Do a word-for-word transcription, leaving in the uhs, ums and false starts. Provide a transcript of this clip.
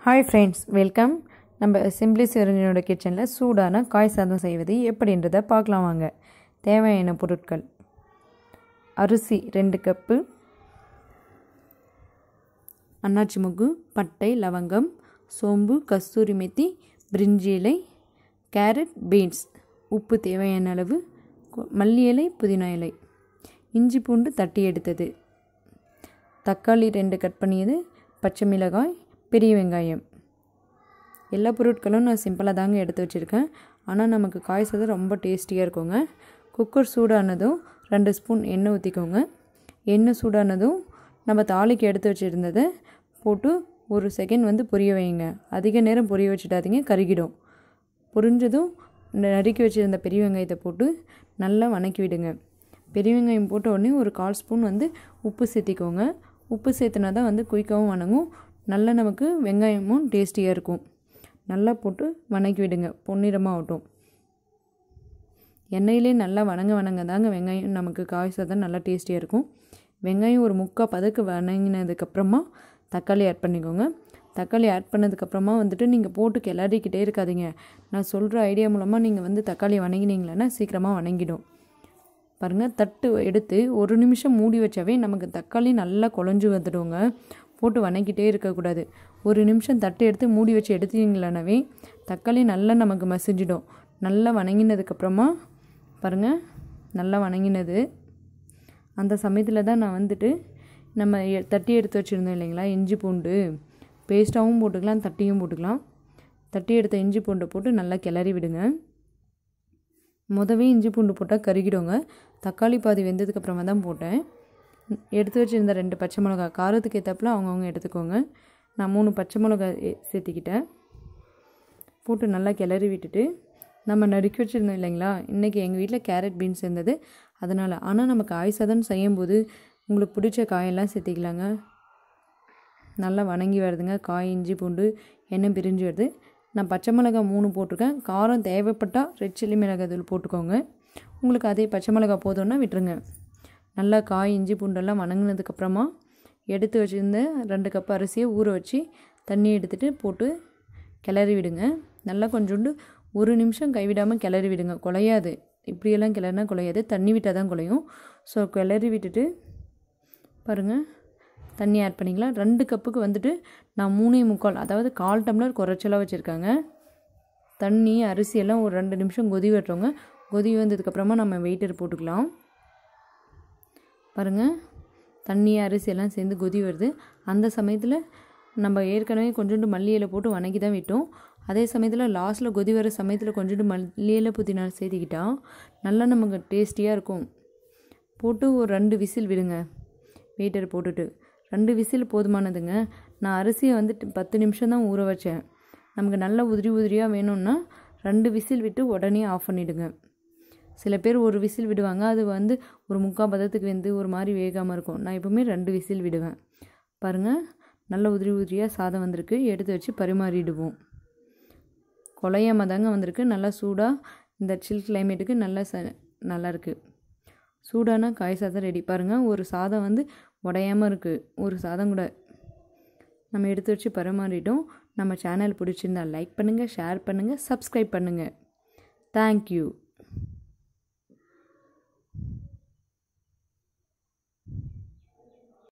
Hi friends, welcome. நம்ம Simplysivaranjaniசிva கிச்சனில் சூடான காய் சாதம் செய்வது எப்படின்றத பார்க்கலாம் வாங்க. தேவையான பொருட்கள்: அரிசி ரெண்டு கப்பு, அன்னாச்சி முக்கு, பட்டை, லவங்கம், சோம்பு, கஸ்தூரி மெத்தி, பிரிஞ்சி இலை, கேரட், பீன்ஸ், உப்பு தேவையான அளவு, மல்லி இலை, புதினா இலை, இஞ்சி பூண்டு தட்டி எடுத்தது, தக்காளி ரெண்டு கட் பண்ணியது, பச்சை மிளகாய், பெரிய வெங்காயம். எல்லா பொருட்களும் நான் சிம்பிளாக தாங்க எடுத்து வச்சுருக்கேன். ஆனால் நமக்கு காய் சாதம் ரொம்ப டேஸ்டியாக இருக்குங்க. குக்கர் சூடானதும் ரெண்டு ஸ்பூன் எண்ணெய் ஊற்றிக்கோங்க. எண்ணெய் சூடானதும் நம்ம தாளிக்கு எடுத்து வச்சுருந்ததை போட்டு ஒரு செகண்ட் வந்து பொரிய வைங்க. அதிக நேரம் பொரிய வச்சுட்டாதீங்க, கருகிடும். பொரிஞ்சதும் நறுக்கி வச்சுருந்த பெரிய வெங்காயத்தை போட்டு நல்லா வணக்கி விடுங்க. பெரிய வெங்காயம் போட்ட உடனே ஒரு கால் ஸ்பூன் வந்து உப்பு சேர்த்திக்கோங்க. உப்பு சேர்த்துனா தான் வந்து குயிக்காகவும் வணங்கும், நல்லா நமக்கு வெங்காயமும் டேஸ்டியாக இருக்கும். நல்லா போட்டு வணக்கி விடுங்க, பொன்னிறமாக ஆகட்டும். எண்ணெயிலே நல்லா வணங்க வணங்க தாங்க வெங்காயம் நமக்கு காய் சாதம் நல்லா டேஸ்டியாக இருக்கும். வெங்காயம் ஒரு முக்கால் பதக்கு வணங்கினதுக்கப்புறமா தக்காளி ஆட் பண்ணிக்கோங்க. தக்காளி ஆட் பண்ணதுக்கப்புறமா வந்துட்டு நீங்கள் போட்டு கிளறிக்கிட்டே இருக்காதீங்க. நான் சொல்கிற ஐடியா மூலமாக நீங்கள் வந்து தக்காளி வணங்கினீங்களேன்னா சீக்கிரமாக வணங்கிடும். பாருங்கள், தட்டு எடுத்து ஒரு நிமிஷம் மூடி வச்சாவே நமக்கு தக்காளி நல்லா குழஞ்சி வந்துடுங்க. போட்டு வணக்கிட்டே இருக்கக்கூடாது. ஒரு நிமிஷம் தட்டு எடுத்து மூடி வச்சு எடுத்தீங்களானவே தக்காளி நல்லா நமக்கு மசிஞ்சிடும். நல்லா வணங்கினதுக்கப்புறமா பாருங்கள், நல்லா வணங்கினது அந்த சமயத்தில் தான் நான் வந்துட்டு நம்ம தட்டி எடுத்து வச்சுருந்தோம் இல்லைங்களா, இஞ்சி பூண்டு பேஸ்ட்டாகவும் போட்டுக்கலாம், தட்டியும் போட்டுக்கலாம். தட்டி எடுத்த இஞ்சி பூண்டை போட்டு நல்லா கிளறி விடுங்க. முதவே இஞ்சி பூண்டு போட்டால் கருகிடுங்க. தக்காளி பாதி வெந்ததுக்கப்புறமா தான் போட்டேன். எடுத்து வச்சுருந்த ரெண்டு பச்சை மிளகா காரத்துக்கு ஏற்றப்பில் அவங்கவுங்க எடுத்துக்கோங்க. நான் மூணு பச்சை மிளகா சேர்த்திக்கிட்டேன். போட்டு நல்லா கிளறி விட்டுட்டு நம்ம நறுக்கி வச்சுருந்தோம் இல்லைங்களா, இன்றைக்கி எங்கள் வீட்டில் கேரட் பீன்ஸ் இருந்தது அதனால். ஆனால் நம்ம காய் சாதம் செய்யும்போது உங்களுக்கு பிடிச்ச காயெல்லாம் சேர்த்திக்கலாங்க. நல்லா வணங்கி வருதுங்க. காய், இஞ்சி பூண்டு எண்ணெய் பிரிஞ்சு வருது. நான் பச்சை மிளகா மூணு போட்டிருக்கேன். காரம் தேவைப்பட்டால் ரெட் சில்லி மிளகாய் தூள் போட்டுக்கோங்க. உங்களுக்கு அதே பச்சை மிளகா போதும்னா விட்டுருங்க. நல்லா காய், இஞ்சி பூண்டெல்லாம் வணங்கினதுக்கப்புறமா எடுத்து வச்சுருந்த ரெண்டு கப் அரிசியை ஊற வச்சு தண்ணி எடுத்துகிட்டு போட்டு கிளறி விடுங்க. நல்லா கொஞ்சோண்டு ஒரு நிமிஷம் கைவிடாமல் கிளறி விடுங்க. குலையாது, இப்படியெல்லாம் கிளறினா குலையாது, தண்ணி விட்டால் தான் குலையும். ஸோ கிளறி விட்டுட்டு பாருங்கள், தண்ணி ஆட் பண்ணிக்கலாம். ரெண்டு கப்புக்கு வந்துட்டு நான் மூணே முக்கால், அதாவது கால் டம்ளர் குறைச்சலாக வச்சுருக்காங்க. தண்ணி அரிசியெல்லாம் ஒரு ரெண்டு நிமிஷம் கொதி வரட்டும். கொதி வந்ததுக்கப்புறமா நம்ம வெயிட்டர் போட்டுக்கலாம். பாருங்கள், தண்ணி அரிசியெல்லாம் சேர்ந்து கொதி வருது. அந்த சமயத்தில் நம்ம ஏற்கனவே கொஞ்சோண்டு மல்லி இலை போட்டு வணக்கி தான் விட்டோம். அதே சமயத்தில் லாஸ்ட்டில் கொதி வர சமயத்தில் கொஞ்சோண்டு மல்லி இலை புதினா சேர்த்திக்கிட்டால் நல்லா நமக்கு டேஸ்டியாக இருக்கும். போட்டு ஒரு ரெண்டு விசில் விடுங்க. வெயிட்டர் போட்டுட்டு ரெண்டு விசில் போதுமானதுங்க. நான் அரிசியை வந்துட்டு பத்து நிமிஷம் தான் ஊற வச்சேன். நமக்கு நல்லா உதிரி உதிரியாக வேணும்னா ரெண்டு விசில் விட்டு உடனே ஆஃப் பண்ணிவிடுங்க. சில பேர் ஒரு விசில் விடுவாங்க, அது வந்து ஒரு முக்கால் பதத்துக்கு வந்து ஒரு மாதிரி வேகாமல் இருக்கும். நான் எப்போவுமே ரெண்டு விசில் விடுவேன். பாருங்கள், நல்ல உதிரி உதிரியாக சாதம் வந்திருக்கு. எடுத்து வச்சு பரிமாறிடுவோம். குழையாமல் தாங்க வந்திருக்கு. நல்லா சூடாக இந்த சில் கிளைமேட்டுக்கு நல்லா ச நல்லாயிருக்கு. சூடான காய் சாதம் ரெடி. பாருங்கள், ஒரு சாதம் வந்து உடையாமல் இருக்குது. ஒரு சாதம் கூட நம்ம எடுத்து வச்சு பரிமாறிட்டோம். நம்ம சேனல் பிடிச்சிருந்தா லைக் பண்ணுங்கள், ஷேர் பண்ணுங்கள், சப்ஸ்கிரைப் பண்ணுங்கள். தேங்க்யூ.